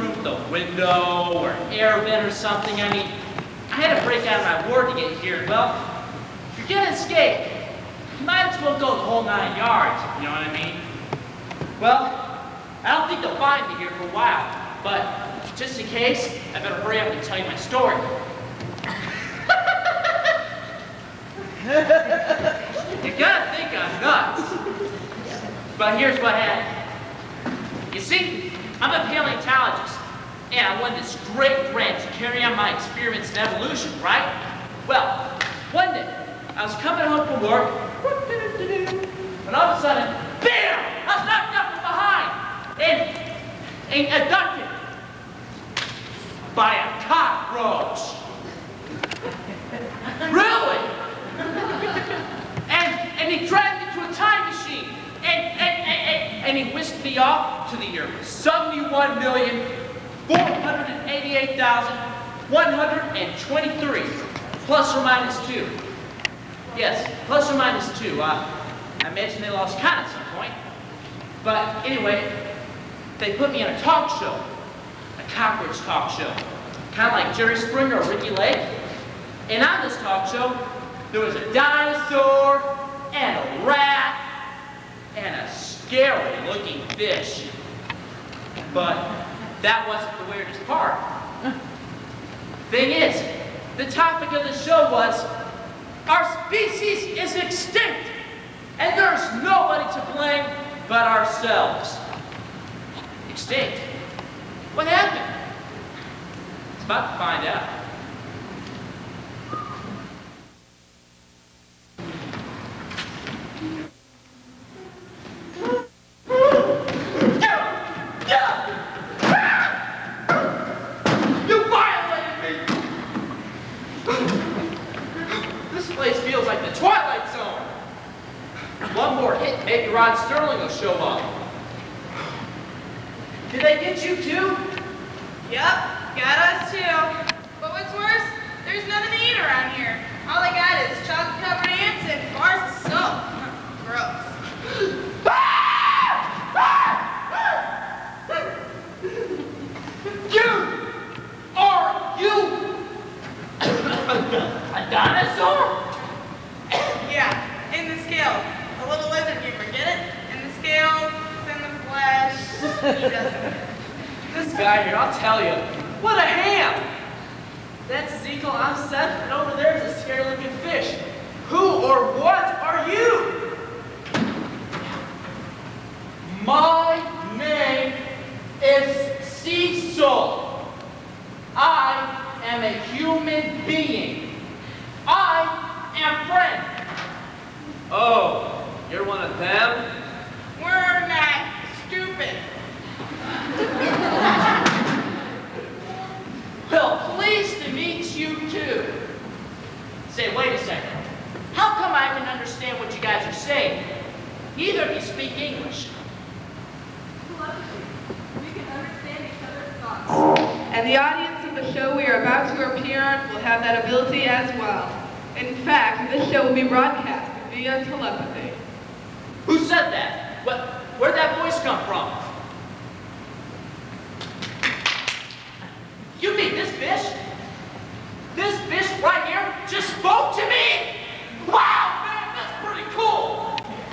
through the window or air vent or something. I mean, I had to break out of my ward to get here. Well, if you're gonna escape, you might as well go the whole 9 yards, you know what I mean? Well, I don't think they'll find me here for a while, but just in case, I better hurry up and tell you my story. You're gonna think I'm nuts, but here's what happened. You see, I'm a paleontologist, and I won this great grant to carry on my experiments in evolution, right? Well, one day, I was coming home from work, and all of a sudden, BAM! I was knocked out from behind and abducted by a cockroach. Really? And he dragged me to a time machine, and he whisked me off to the year 71,488,123, plus or minus 2. Yes, plus or minus 2. I imagine they lost count at some point. But anyway, they put me in a talk show, a cockroach talk show, kind of like Jerry Springer or Ricky Lake. And on this talk show, there was a dinosaur and a rat and a scary-looking fish. But that wasn't the weirdest part. Thing is, the topic of the show was, our species is extinct, and there's nobody to blame but ourselves. Extinct? What happened? It's about to find out. Maybe Rod Sterling will show up. Did they get you too? Yep, got us too. But what's worse, there's nothing to eat around here. All I got is chocolate-covered ants and bars of soap. Gross. Are you a dinosaur? Yeah, in the scales. A little lizard humor, get it? In the scales, in the flesh, he doesn't. This guy here, I'll tell you, what a ham! That's Ezekiel, I'm Seth, and over there's a scary-looking fish. Who or what are you? My name is Cecil. I am a human being. I am friend. Oh. You're one of them? We're not stupid. Well, pleased to meet you too. Say, wait a second. How come I can understand what you guys are saying? Neither of you speak English. Telepathy. We can understand each other's thoughts. And the audience of the show we are about to appear on will have that ability as well. In fact, this show will be broadcast via telepathy. Who said that? Where'd that voice come from? You mean this fish? This fish right here just spoke to me? Wow, man, that's pretty cool.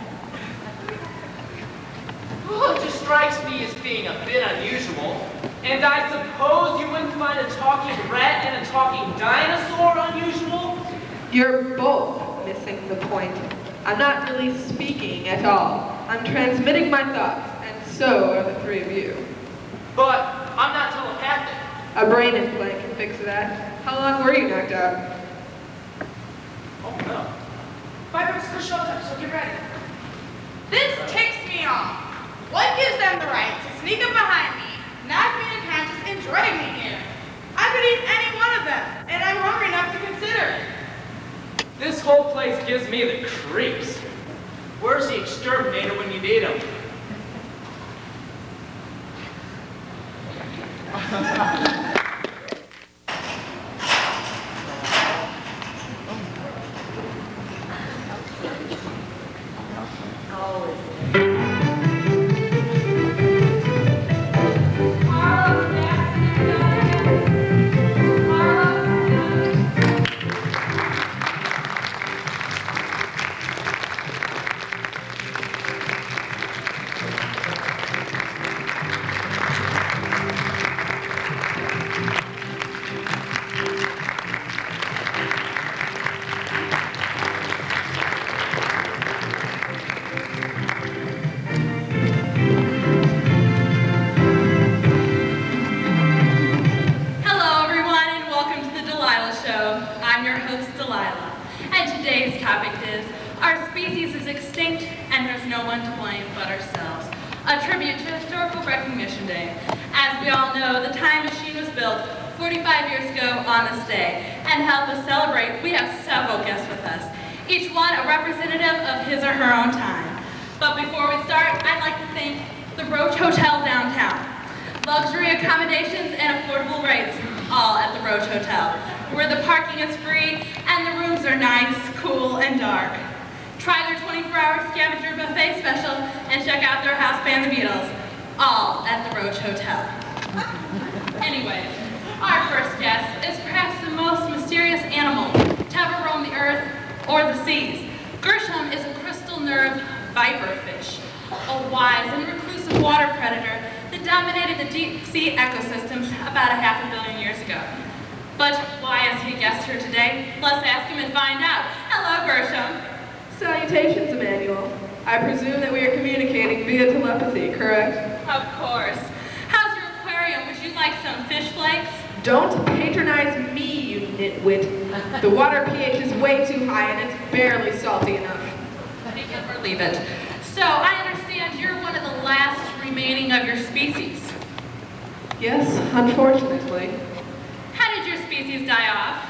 Well, it just strikes me as being a bit unusual. And I suppose you wouldn't find a talking rat and a talking dinosaur unusual? You're both missing the point. I'm not really speaking at all. I'm transmitting my thoughts, and so are the three of you. But I'm not telepathic. A brain implant can fix that. How long were you knocked out? Oh no. 5 minutes for showtime, so get ready. This ticks me off. What gives them the right to sneak up behind me, knock me unconscious, and drag me here? I could eat any one of them, and I'm hungry enough to consider it. This whole place gives me the creeps. Where's the exterminator when you need him? today's topic is, our species is extinct and there's no one to blame but ourselves. A tribute to Historical Recognition Day. As we all know, the time machine was built 45 years ago on this day. And to help us celebrate, we have several guests with us, each one a representative of his or her own time. But before we start, I'd like to thank the Roach Hotel downtown. Luxury accommodations and affordable rates, all at the Roach Hotel, where the parking is free and the rooms are nice, cool, and dark. Try their 24-hour scavenger buffet special and check out their house band, The Beatles, all at the Roach Hotel. Anyways, our first guest is perhaps the most mysterious animal to ever roam the earth or the seas. Gershom is a crystal nerve viperfish, a wise and reclusive water predator that dominated the deep sea ecosystems about a half a billion years ago. But why is he a guest here today? Let's ask him and find out. Hello, Gershom. Salutations, Emmanuel. I presume that we are communicating via telepathy, correct? Of course. How's your aquarium? Would you like some fish flakes? Don't patronize me, you nitwit. The water pH is way too high and it's barely salty enough. Take it or leave it. So, I understand you're one of the last remaining of your species. Yes, unfortunately. How did your species die off?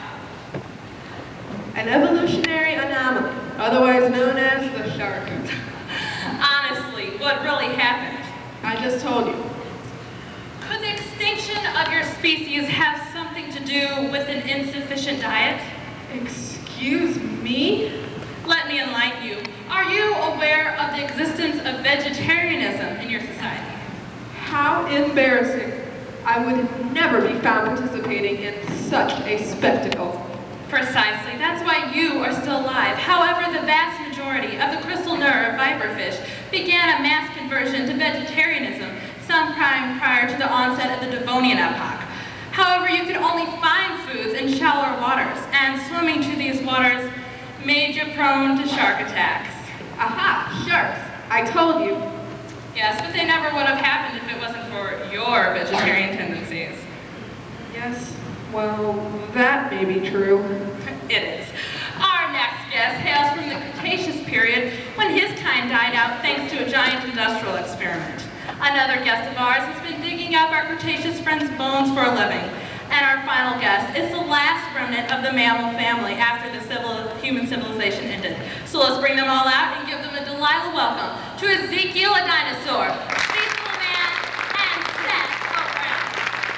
An evolutionary anomaly, otherwise known as the shark. Honestly, what really happened? I just told you. Could the extinction of your species have something to do with an insufficient diet? Excuse me? Let me enlighten you. Are you aware of the existence of vegetarianism in your society? How embarrassing. I would never be found participating in such a spectacle. Precisely. That's why you are still alive. However, the vast majority of the crystal nerve viperfish began a mass conversion to vegetarianism some time prior to the onset of the Devonian epoch. However, you could only find foods in shallower waters, and swimming to these waters made you prone to shark attacks. Aha, sharks. I told you. Yes, but they never would have happened if it wasn't for your vegetarian tendencies. Yes, well, that may be true. It is. Our next guest hails from the Cretaceous period, when his kind died out thanks to a giant industrial experiment. Another guest of ours has been digging up our Cretaceous friends' bones for a living. And our final guest is the last remnant of the mammal family after the human civilization ended. So let's bring them all out and give them a Delilah welcome to Ezekiel, a dinosaur, Cecil, a man, and Seth, a rat.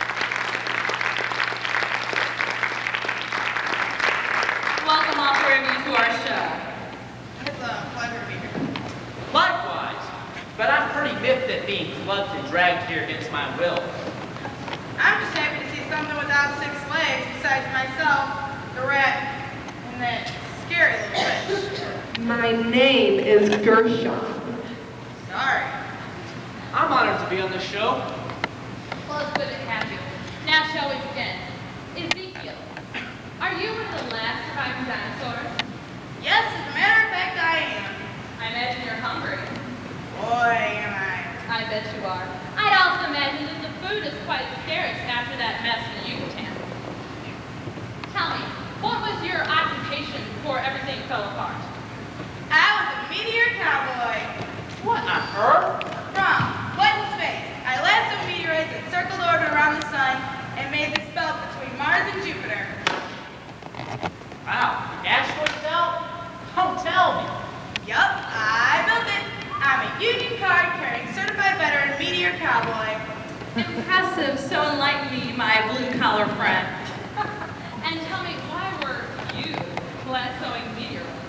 Welcome all three of you to our show. It's a pleasure to be here. Likewise, but I'm pretty miffed at being clubbed and dragged here against my will. I'm just happy to see something without 6 legs besides myself, the rat, and that scary little fish. My name is Gershom. Sorry. I'm honored to be on the show. Well, it's good to have you. Now shall we begin? Ezekiel, are you one of the last surviving dinosaurs? Yes, as a matter of fact, I am. I imagine you're hungry. Boy, am I. I bet you are. I'd also imagine that the food is quite scarce after that mess in the Yucatan. Tell me, what was your occupation before everything fell apart? I was a meteor cowboy. What on earth? Wrong. What in space? I lassoed meteorites that circled orbit around the sun and made this belt between Mars and Jupiter. Wow, asteroid belt? Don't tell me. Yup, I built it. I'm a union card carrying certified veteran meteor cowboy. Impressive, so enlighten me, my blue-collar friend. And tell me, why were you lassoing meteorites?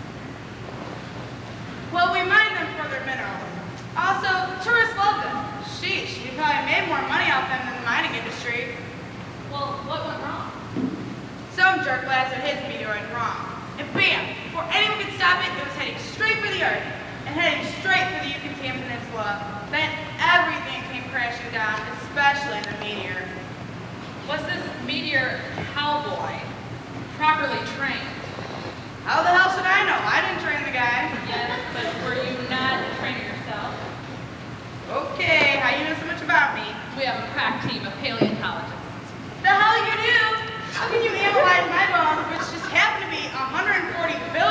Well, we mine them for their minerals. Also, tourists love them. Sheesh, we probably made more money off them than the mining industry. Well, what went wrong? Some jerk lassoed his meteoroid wrong. And bam! Before anyone could stop it, it was heading straight for the Earth. And heading straight for the Yucatan Peninsula. Then everything came crashing down, especially the meteor. Was this meteor cowboy properly trained? How the hell should I know? I didn't train the guy. Yes, but were you not a trainer yourself? Okay, how you know so much about me? We have a crack team of paleontologists. The hell you do? How can you analyze my bones, which just happen to be 140 billion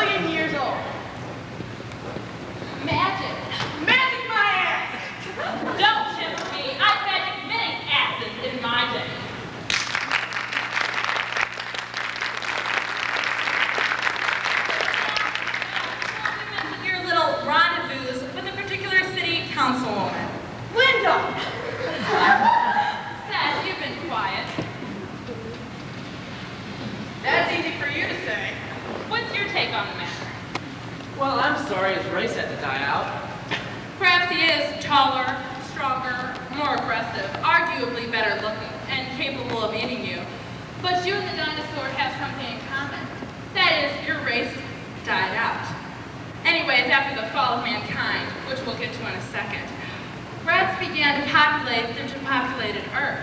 sorry his race had to die out. Perhaps he is taller, stronger, more aggressive, arguably better looking, and capable of eating you. But you and the dinosaur have something in common. That is, your race died out. Anyways, after the fall of mankind, which we'll get to in a second, rats began to populate the depopulated Earth.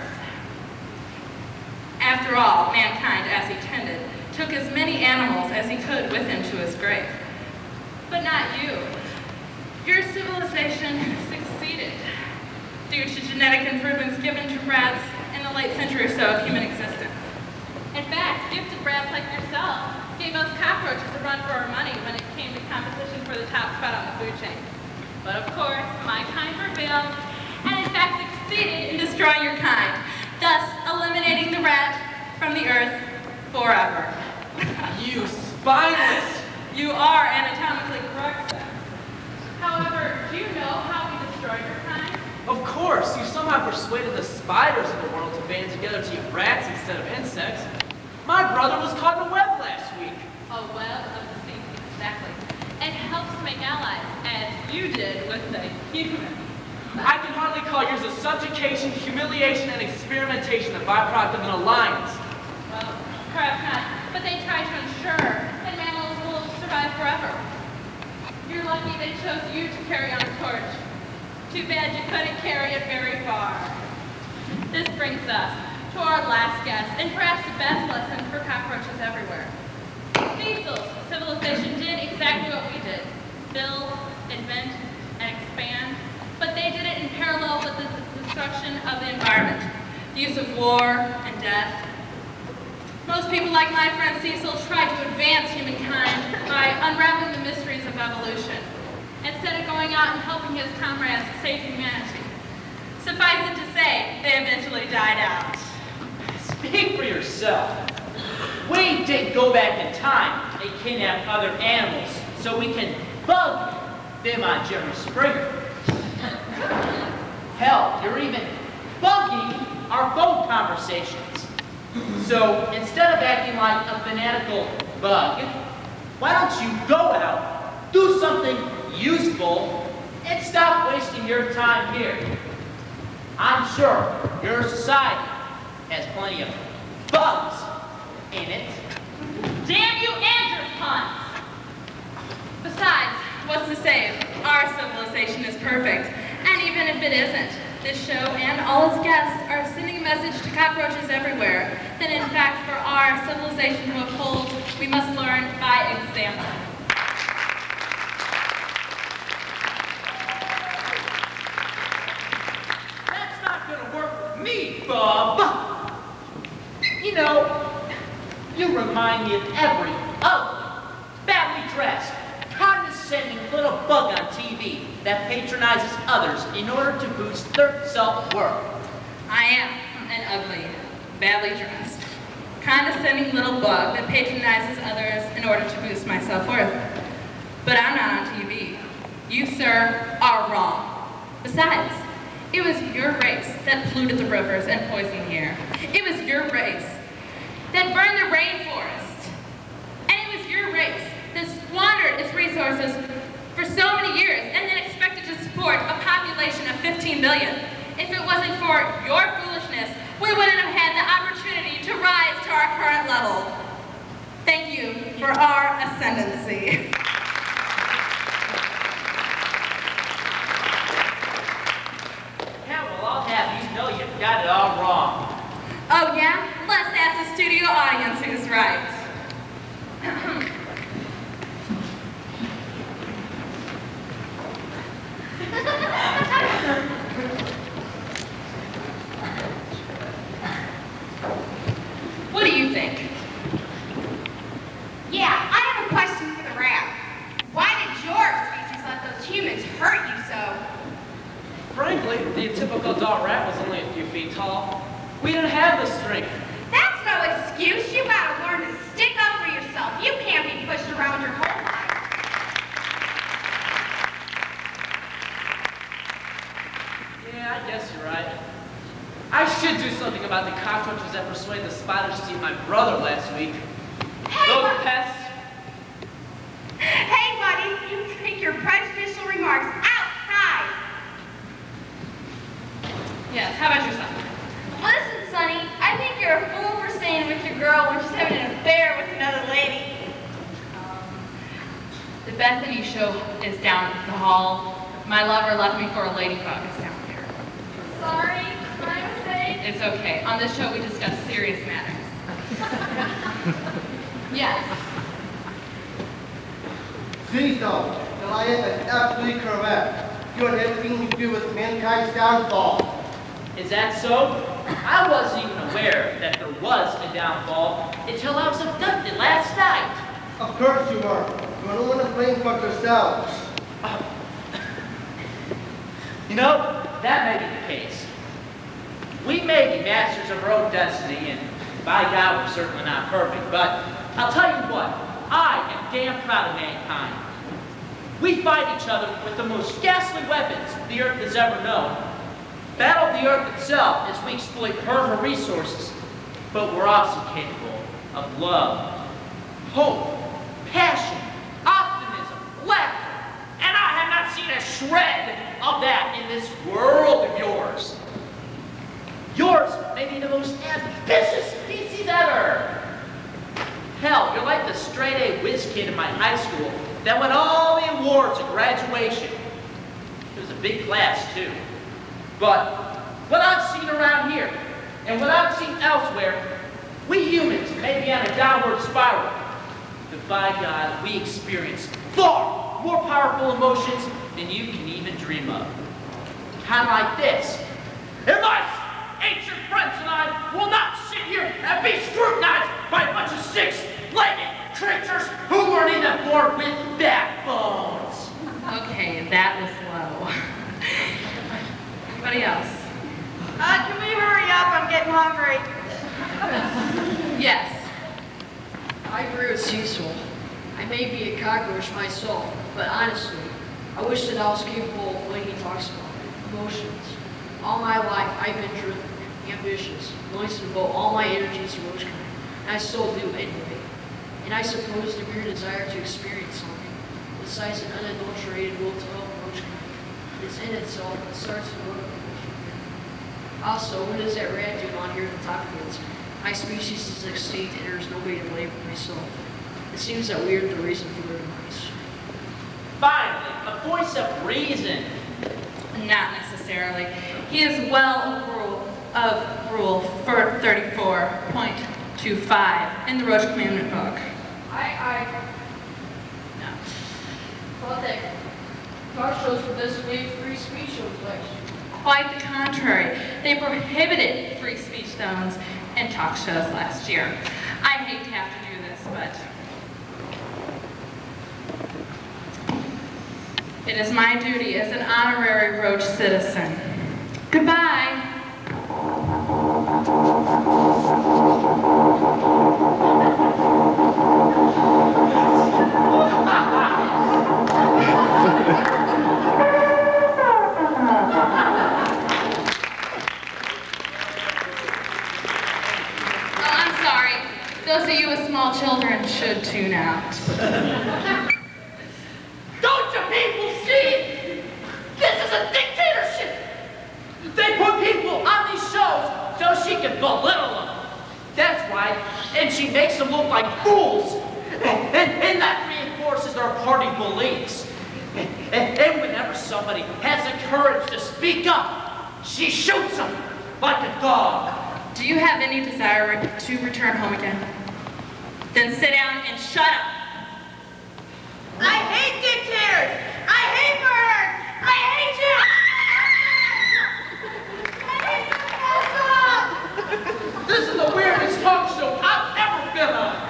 After all, mankind, as he tended, took as many animals as he could with him to his grave. But not you. Your civilization succeeded due to genetic improvements given to rats in the late century or so of human existence. In fact, gifted rats like yourself gave us cockroaches a run for our money when it came to competition for the top spot on the food chain. But of course, my kind prevailed, and in fact succeeded in destroying your kind, thus eliminating the rat from the earth forever. You spineless! You are anatomically correct, then. However, do you know how we destroyed your kind? Of course, you somehow persuaded the spiders of the world to band together to eat rats instead of insects. My brother was caught in a web last week. A web of the species, exactly. It helps to make allies, as you did with the human. I can hardly call yours a subjugation, humiliation, and experimentation, the byproduct of an alliance. Well, perhaps not, but they try to ensure that mammals will survive forever. You're lucky they chose you to carry on the torch. Too bad you couldn't carry it very far. This brings us to our last guest, and perhaps the best lesson for cockroaches everywhere. Cecil's civilization did exactly what we did. Build, invent, and expand, but they did it in parallel with the destruction of the environment, the use of war and death. Most people, like my friend Cecil, try to advance humankind by unraveling the mysteries of evolution, instead of going out and helping his comrades save humanity. Suffice it to say, they eventually died out. Speak for yourself. We did go back in time and kidnap other animals so we can bug them on Jerry Springer. Hell, you're even bugging our phone conversations. So instead of acting like a fanatical bug, why don't you go out, do something useful, and stop wasting your time here? I'm sure your society has plenty of bugs in it. Damn you and your puns! Besides, what's to say our civilization is perfect? And even if it isn't, this show and all its guests are sending a message to cockroaches everywhere that in fact for our civilization to uphold, we must learn by example. That's not gonna work with me, Bob. You know, you remind me of every ugly, badly dressed, condescending little bug on TV that patronizes others in order to boost their self-worth. I am an ugly, badly dressed, condescending little bug that patronizes others in order to boost my self-worth. But I'm not on TV. You, sir, are wrong. Besides, it was your race that polluted the rivers and poisoned the air. It was your race that burned the rainforest. And it was your race that squandered its resources for so many years and then expected to support a population of 15 billion. If it wasn't for your foolishness, we wouldn't have had the opportunity to rise to our current level. Thank you for our ascendancy. Yeah, well, I'll have you know you've got it all wrong. Oh yeah? Let's ask the studio audience who's right. What do you think? Yeah, I have a question for the rat. Why did your species let those humans hurt you so? Frankly, the typical adult rat was only a few feet tall. We didn't have the strength. That's no excuse. You gotta learn to stick up for yourself. You can't be pushed around your whole life. Yeah, I guess you're right. I should do something about the cockroaches that persuaded the spiders to eat my brother last week. Hey, Those pests. Hey, buddy, you think your marks outside. Yes, how about yourself? Listen, Sonny, I think you're a fool for staying with your girl when she's having an affair with another lady. The Bethany show is down the hall. My lover left me for a ladybug. It's down here. Sorry, my mistake. It's okay. On this show, we discuss serious matters. Yes. Cecil, Goliath is absolutely correct. You had everything to do with mankind's downfall. Is that so? I wasn't even aware that there was a downfall until I was abducted last night. Of course you were. You don't want to blame for yourselves. You know, that may be the case. We may be masters of our own destiny, and by God, we're certainly not perfect, but I'll tell you what, I am damn proud of mankind. We fight each other with the most ghastly weapons the earth has ever known. Battle the earth itself as we exploit her resources, but we're also capable of love, hope, passion, optimism, laughter, and I have not seen a shred of that in this world of yours. Yours may be the most ambitious species ever. Hell, you're like the straight-A whiz kid in my high school that won all the awards at graduation. It was a big class, too. But what I've seen around here and what I've seen elsewhere, we humans may be on a downward spiral. But by God, we experience far more powerful emotions than you can even dream of. Kind of like this. And my ancient friends and I will not sit here and be scrutinized by a bunch of six-legged creatures who weren't even born with backbones. Okay, that was low. Anybody else? Can we hurry up? I'm getting hungry. Yes. I agree with Cecil. I may be a cockroach myself, but honestly, I wish that I was capable of what he talks about, emotions. All my life, I've been driven, ambitious, willing to devote all my energies to roachkind, and I still do anyway. And I suppose the mere desire to experience something, besides an unadulterated will to help roachkind, is in itself what starts to motivate. Also, what does that rat do on here at the top of it? My species is extinct and there's nobody to blame but myself. It seems that we are the reason for their demise. Finally, a voice of reason. Not necessarily. He is well of rule 34.25 in the Roach Commandment book. No. Well, that talk shows for this way free speech in place. Quite the contrary. They prohibited free speech zones and talk shows last year. I hate to have to do this, but it is my duty as an honorary Roach citizen. Goodbye. Those of you with small children should tune out. Don't you people see? This is a dictatorship. They put people on these shows so she can belittle them. That's right. And she makes them look like fools. And that reinforces their party beliefs. And whenever somebody has the courage to speak up, she shoots them like a dog. Do you have any desire to return home again? Then sit down and shut up. I hate dictators! I hate murder! I hate you! This is the weirdest talk show I've ever been on.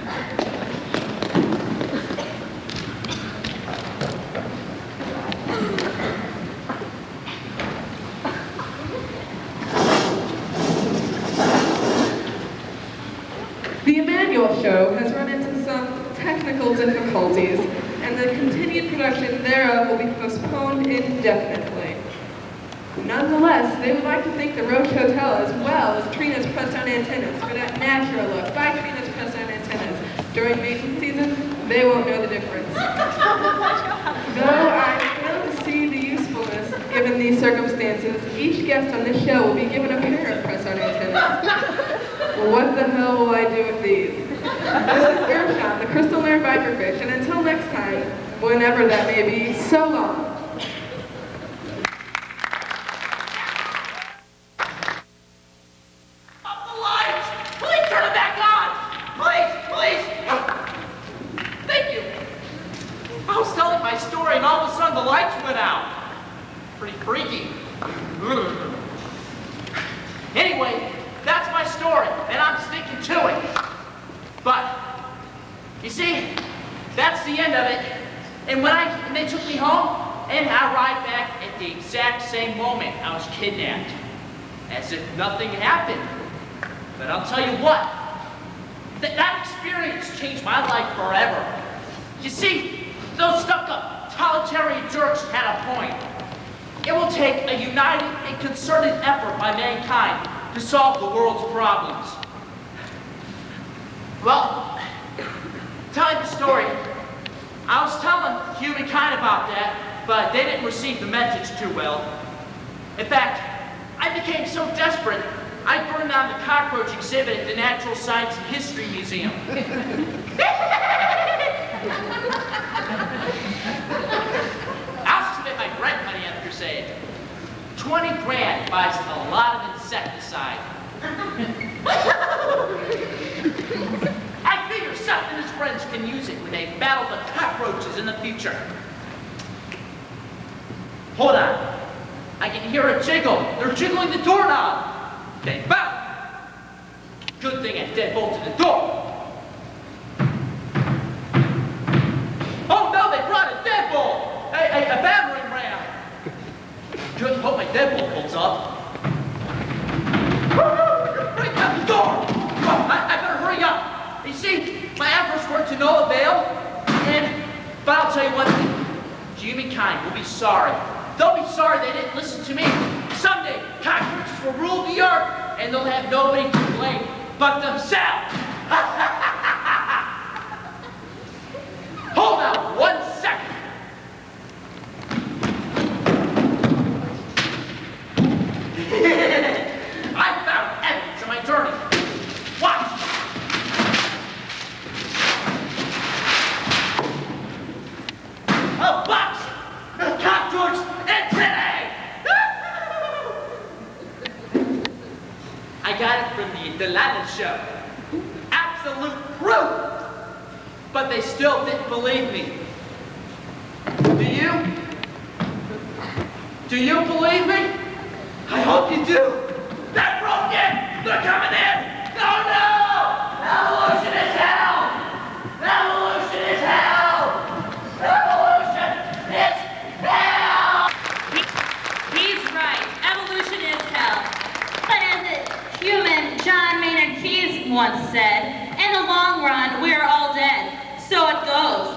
The Emmanuel Show has run into some technical difficulties, and the continued production thereof will be postponed indefinitely. Nonetheless, they would like to thank the Roach Hotel as well as Trina's press-on antennas for that natural look by Trina's press-on antennas. During mating season, they won't know the difference. Though I fail to guest on this show will be given a pair of press-on antennas. Well, what the hell will I do with these? This is Earshot, the crystal layer viperfish, and until next time, whenever that may be, so long. Anyway, that's my story, and I'm sticking to it. But, you see, that's the end of it. And when they took me home, and I arrived back at the exact same moment I was kidnapped. As if nothing happened. But I'll tell you what, that experience changed my life forever. You see, those stuck-up, totalitarian jerks had a point. It will take a united and concerted effort by mankind to solve the world's problems. Well, telling the story, I was telling humankind about that, but they didn't receive the message too well. In fact, I became so desperate, I burned down the cockroach exhibit at the Natural Science and History Museum. I'll submit my grant money on the crusade. 20 grand buys a lot of insecticide. I figure Seth and his friends can use it when they battle the cockroaches in the future. Hold on. I can hear a jiggle. They're jiggling the doorknob. They bounce. Good thing I deadbolted the door. Oh no, they brought a deadbolt! A battering ram! Good, hope my deadbolt holds up. Break down the door! Oh, I better hurry up. You see, my efforts were to no avail, but I'll tell you one thing. Humankind will be sorry. They'll be sorry they didn't listen to me. Someday, cockroaches will rule the earth, and they'll have nobody to blame but themselves. Hold on 1 second. I found evidence of my journey. Watch. A box of cockroach antennae. I got it from the Lana show. Absolute proof. But they still didn't believe me. Do you? Do you believe me? I hope you do. They're broken. They're coming in. Oh no! Evolution is hell. Evolution is hell. Evolution is hell. He's right. Evolution is hell. But as a human John Maynard Keynes once said, in the long run, we are all dead. So it goes.